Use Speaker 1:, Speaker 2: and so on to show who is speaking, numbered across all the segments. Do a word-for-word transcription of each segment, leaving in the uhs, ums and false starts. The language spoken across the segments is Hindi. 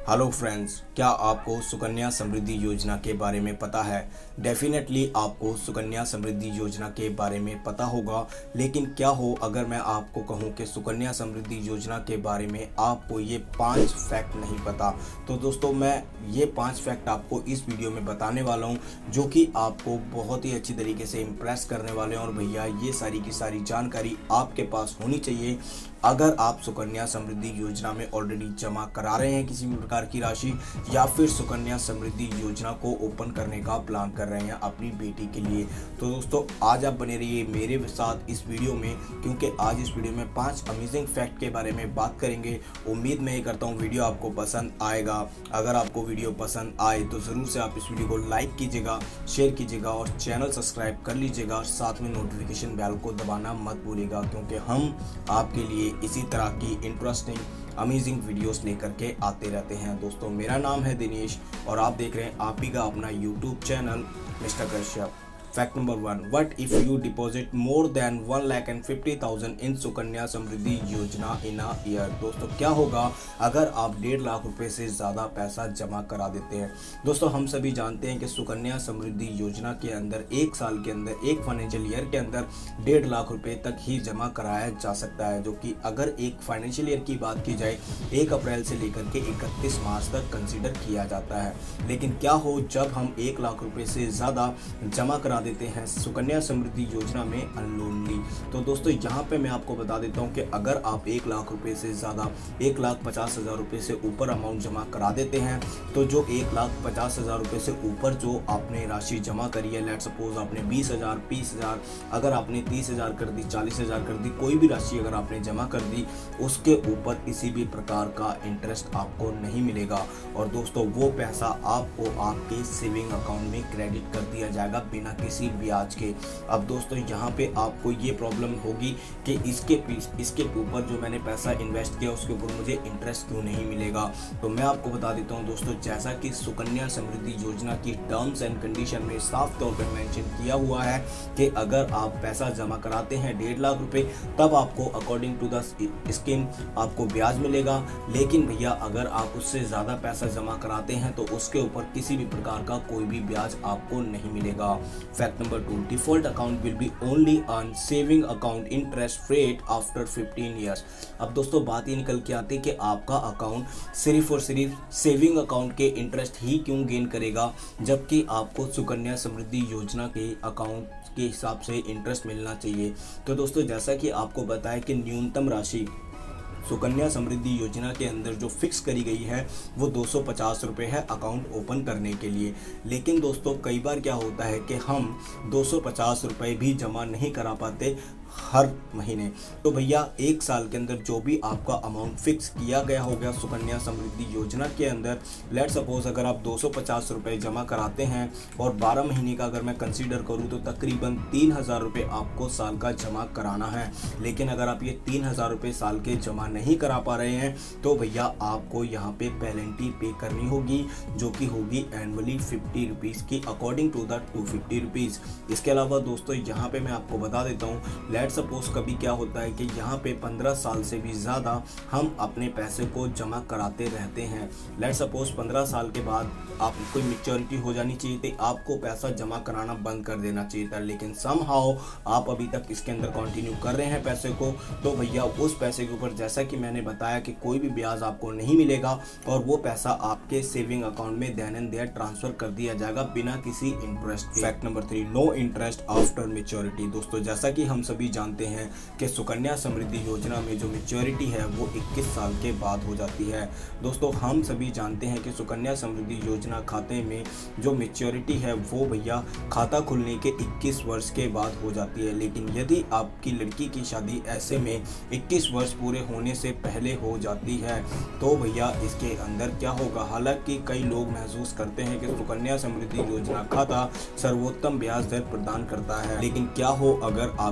Speaker 1: हेलो फ्रेंड्स, क्या आपको सुकन्या समृद्धि योजना के बारे में पता है? डेफिनेटली आपको सुकन्या समृद्धि योजना के बारे में पता होगा, लेकिन क्या हो अगर मैं आपको कहूं कि सुकन्या समृद्धि योजना के बारे में आपको ये पांच फैक्ट नहीं पता। तो दोस्तों, मैं ये पांच फैक्ट आपको इस वीडियो में बताने वाला हूं, जो कि आपको बहुत ही अच्छी तरीके से इम्प्रेस करने वाले हैं। और भैया, ये सारी की सारी जानकारी आपके पास होनी चाहिए अगर आप सुकन्या समृद्धि योजना में ऑलरेडी जमा करा रहे हैं किसी भी प्रकार की राशि, या फिर सुकन्या समृद्धि योजना को ओपन करने का प्लान कर रहे हैं अपनी बेटी के लिए। तो दोस्तों, आज आप बने रहिए मेरे साथ इस वीडियो में, क्योंकि आज इस वीडियो में पांच अमेजिंग फैक्ट के बारे में बात करेंगे। उम्मीद मैं ये करता हूँ वीडियो आपको पसंद आएगा। अगर आपको वीडियो पसंद आए तो ज़रूर से आप इस वीडियो को लाइक कीजिएगा, शेयर कीजिएगा और चैनल सब्सक्राइब कर लीजिएगा, और साथ में नोटिफिकेशन बेल को दबाना मत भूलिएगा, क्योंकि हम आपके लिए इसी तरह की इंटरेस्टिंग अमेजिंग वीडियोस लेकर के आते रहते हैं। दोस्तों, मेरा नाम है दिनेश और आप देख रहे हैं आप ही का अपना YouTube channel mister Kashyap. Fact number one, what if you deposit more than one lakh and fifty thousand in Sukanya Samriddhi Yojana in a year. दोस्तों, क्या होगा अगर आप डेढ़ लाख रुपए से ज़्यादा पैसा जमा करा देते हैं? दोस्तों, हम सभी जानते हैं कि सुकन्या समृद्धि योजना के अंदर एक साल के अंदर, एक फाइनेंशियल ईयर के अंदर डेढ़ लाख रुपए तक ही जमा कराया जा सकता है, जो कि अगर एक फाइनेंशियल ईयर की बात की जाए एक अप्रैल से लेकर के इकतीस मार्च तक कंसिडर किया जाता है। लेकिन क्या हो जब हम एक लाख रुपए से ज़्यादा जमा करा देते हैं सुकन्या समृद्धि योजना में अनलोनली? तो दोस्तों, यहाँ पे मैं आपको बता देता हूँ कि अगर आप एक लाख रुपए से ज़्यादा एक लाख पचास हज़ार रुपये से ऊपर अमाउंट जमा करा देते हैं, तो जो एक लाख पचास हज़ार रुपये से ऊपर जो आपने राशि जमा करी है, लेट सपोज आपने बीस हज़ार बीस हज़ार अगर आपने तीस हज़ार कर दी, चालीस हज़ार कर दी, कोई भी राशि अगर आपने जमा कर दी, उसके ऊपर किसी भी प्रकार का इंटरेस्ट आपको नहीं मिलेगा। और दोस्तों, वो पैसा आपको आपके सेविंग अकाउंट में क्रेडिट कर दिया जाएगा बिना किसी ब्याज के। अब दोस्तों, यहाँ पे आपको ये प्रॉब्लम होगी कि इसके इसके ऊपर जो मैंने पैसा इन्वेस्ट किया उसके ऊपर मुझे इंटरेस्ट क्यों नहीं मिलेगा? तो मैं आपको बता देता हूँ दोस्तों, जैसा कि सुकन्या समृद्धि योजना की टर्म्स एंड कंडीशन में साफ तौर पर मेंशन किया हुआ है कि अगर आप पैसा जमा कराते हैं डेढ़ लाख रुपए, तब आपको अकॉर्डिंग टू द स्कीम आपको ब्याज मिलेगा। लेकिन भैया, अगर आप उससे ज़्यादा पैसा जमा कराते हैं तो उसके ऊपर किसी भी प्रकार का कोई भी ब्याज आपको नहीं मिलेगा। Fact number two, default account will be only on saving account interest rate after fifteen years. अब दोस्तों, बात ये निकल के आती है कि आपका अकाउंट सिर्फ और सिर्फ सेविंग अकाउंट के इंटरेस्ट ही क्यों गेन करेगा, जबकि आपको सुकन्या समृद्धि योजना के अकाउंट के हिसाब से इंटरेस्ट मिलना चाहिए। तो दोस्तों, जैसा कि आपको बताया कि न्यूनतम राशि सुकन्या समृद्धि योजना के अंदर जो फिक्स करी गई है वो दो सौ पचास रुपये है अकाउंट ओपन करने के लिए। लेकिन दोस्तों, कई बार क्या होता है कि हम दो सौ पचास रुपये भी जमा नहीं करा पाते हर महीने। तो भैया, एक साल के अंदर जो भी आपका अमाउंट फिक्स किया गया हो गया सुकन्या समृद्धि योजना के अंदर, लेट सपोज अगर आप दो सौ पचास रुपये जमा कराते हैं और बारह महीने का अगर मैं कंसीडर करूं तो तकरीबन तीन हज़ार रुपये आपको साल का जमा कराना है। लेकिन अगर आप ये तीन हज़ार रुपये साल के जमा नहीं करा पा रहे हैं तो भैया आपको यहाँ पे पेनल्टी पे करनी होगी, जो कि होगी एनुअली फिफ्टी रुपीज़ की, according to the two fifty rupees. इसके अलावा दोस्तों, यहाँ पे मैं आपको बता देता हूँ, लेट सपोज कभी क्या होता है कि यहाँ पे पंद्रह साल से भी ज़्यादा हम अपने पैसे को जमा कराते रहते हैं। लेट सपोज पंद्रह साल के बाद आपको मैच्योरिटी हो जानी चाहिए थी, आपको पैसा जमा कराना बंद कर देना चाहिए था, लेकिन समहाउ आप अभी तक इसके अंदर कंटिन्यू कर रहे हैं पैसे को। तो भैया, उस पैसे के ऊपर जैसा कि मैंने बताया कि कोई भी ब्याज आपको नहीं मिलेगा और वो पैसा आपके सेविंग अकाउंट में देन एंड देयर ट्रांसफर कर दिया जाएगा बिना किसी इंटरेस्ट के। Fact number three, no interest after maturity. दोस्तों, जैसा कि हम सभी जानते हैं कि सुकन्या समृद्धि योजना में जो मैच्योरिटी है वो इक्कीस साल के बाद हो जाती है। दोस्तों, हम सभी जानते हैं कि सुकन्या समृद्धि योजना खाते में जो मैच्योरिटी है वो भैया खाता खुलने के इक्कीस वर्ष के बाद हो जाती है। लेकिन यदि आपकी लड़की की शादी ऐसे में इक्कीस वर्ष पूरे होने से पहले हो जाती है तो भैया इसके अंदर क्या होगा? हालांकि कई लोग महसूस करते हैं कि सुकन्या समृद्धि योजना खाता सर्वोत्तम ब्याज दर प्रदान करता है, लेकिन क्या हो अगर आपकी बेटी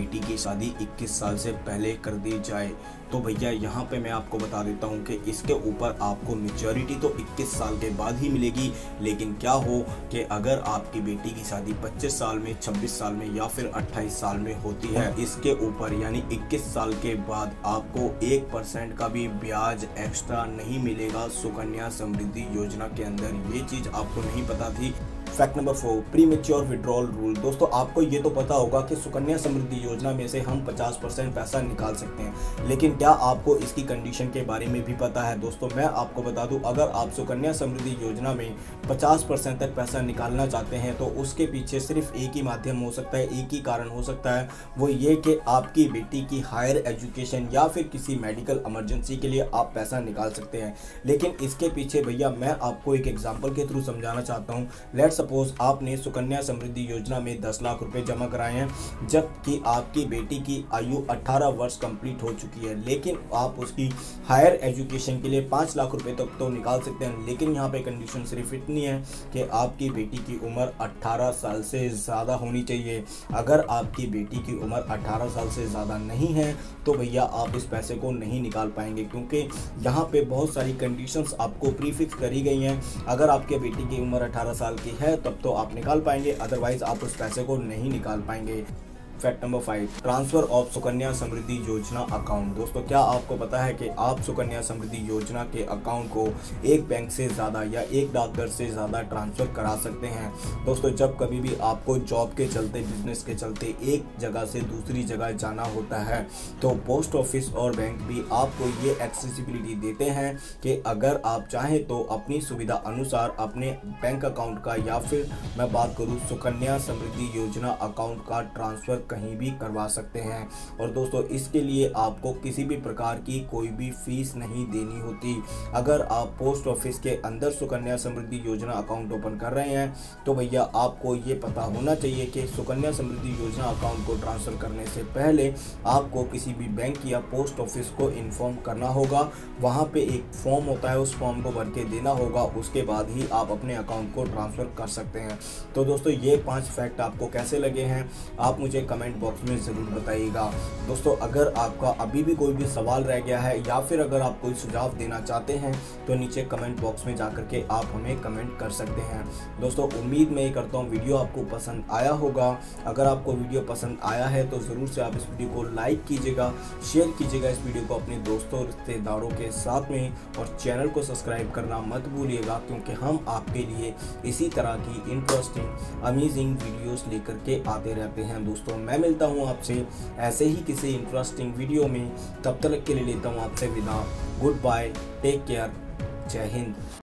Speaker 1: बेटी की शादी इक्कीस साल से पहले कर दी जाए, तो भैया यहाँ पे मैं आपको बता देता हूँ कि इसके ऊपर आपको मैच्योरिटी तो इक्कीस साल के बाद ही मिलेगी। लेकिन क्या हो कि अगर आपकी बेटी की शादी पच्चीस साल में, छब्बीस साल में या फिर अट्ठाईस साल में होती है, इसके ऊपर यानी इक्कीस साल के बाद आपको एक परसेंट का भी ब्याज एक्स्ट्रा नहीं मिलेगा सुकन्या समृद्धि योजना के अंदर। ये चीज़ आपको नहीं पता थी। Fact number four, premature withdrawal rule. दोस्तों आपको ये तो पता होगा कि सुकन्या समृद्धि योजना में से हम पचास परसेंट पैसा निकाल सकते हैं, लेकिन क्या आपको इसकी कंडीशन के बारे में भी पता है? दोस्तों मैं आपको बता दूं, अगर आप सुकन्या समृद्धि योजना में पचास परसेंट तक पैसा निकालना चाहते हैं तो उसके पीछे सिर्फ एक ही माध्यम हो सकता है, एक ही कारण हो सकता है, वो ये कि आपकी बेटी की हायर एजुकेशन या फिर किसी मेडिकल इमरजेंसी के लिए आप पैसा निकाल सकते हैं। लेकिन इसके पीछे भैया मैं आपको एक एग्जाम्पल के थ्रू समझाना चाहता हूँ। लेट्स सपोज आपने सुकन्या समृद्धि योजना में दस लाख रुपए जमा कराए हैं, जबकि आपकी बेटी की आयु अठारह वर्ष कंप्लीट हो चुकी है, लेकिन आप उसकी हायर एजुकेशन के लिए पाँच लाख रुपए तक तो निकाल सकते हैं। लेकिन यहाँ पे कंडीशन सिर्फ इतनी है कि आपकी बेटी की उम्र अठारह साल से ज़्यादा होनी चाहिए। अगर आपकी बेटी की उम्र अठारह साल से ज़्यादा नहीं है तो भैया आप इस पैसे को नहीं निकाल पाएंगे, क्योंकि यहाँ पे बहुत सारी कंडीशंस आपको प्रीफिक्स करी गई हैं। अगर आपके बेटी की उम्र अठारह साल की है तब तो आप निकाल पाएंगे, अदरवाइज आप उस पैसे को नहीं निकाल पाएंगे। Fact number five, transfer of Sukanya Samriddhi Yojana account. दोस्तों क्या आपको पता है कि आप सुकन्या समृद्धि योजना के अकाउंट को एक बैंक से ज़्यादा या एक डाकघर से ज़्यादा ट्रांसफ़र करा सकते हैं? दोस्तों जब कभी भी आपको जॉब के चलते, बिजनेस के चलते एक जगह से दूसरी जगह जाना होता है तो पोस्ट ऑफिस और बैंक भी आपको ये एक्सेसिबिलिटी देते हैं कि अगर आप चाहें तो अपनी सुविधा अनुसार अपने बैंक अकाउंट का या फिर मैं बात करूँ सुकन्या समृद्धि योजना अकाउंट का ट्रांसफ़र कहीं भी करवा सकते हैं। और दोस्तों इसके लिए आपको किसी भी प्रकार की कोई भी फीस नहीं देनी होती। अगर आप पोस्ट ऑफिस के अंदर सुकन्या समृद्धि योजना अकाउंट ओपन कर रहे हैं तो भैया आपको ये पता होना चाहिए कि सुकन्या समृद्धि योजना अकाउंट को ट्रांसफ़र करने से पहले आपको किसी भी बैंक या पोस्ट ऑफिस को इन्फॉर्म करना होगा। वहाँ पे एक फॉर्म होता है, उस फॉर्म को भर के देना होगा, उसके बाद ही आप अपने अकाउंट को ट्रांसफ़र कर सकते हैं। तो दोस्तों ये पाँच फैक्ट आपको कैसे लगे हैं आप मुझे कमेंट बॉक्स में ज़रूर बताइएगा। दोस्तों अगर आपका अभी भी कोई भी सवाल रह गया है या फिर अगर आप कोई सुझाव देना चाहते हैं तो नीचे कमेंट बॉक्स में जाकर के आप हमें कमेंट कर सकते हैं। दोस्तों उम्मीद मैं करता हूँ वीडियो आपको पसंद आया होगा। अगर आपको वीडियो पसंद आया है तो ज़रूर से आप इस वीडियो को लाइक कीजिएगा, शेयर कीजिएगा इस वीडियो को अपने दोस्तों रिश्तेदारों के साथ में, और चैनल को सब्सक्राइब करना मत भूलिएगा, क्योंकि हम आपके लिए इसी तरह की इंटरेस्टिंग अमेजिंग वीडियोस लेकर के आते रहते हैं। दोस्तों मैं मिलता हूँ आपसे ऐसे ही किसी इंटरेस्टिंग वीडियो में, तब तक के लिए लेता हूँ आपसे विदा। गुड बाय, टेक केयर, जय हिंद।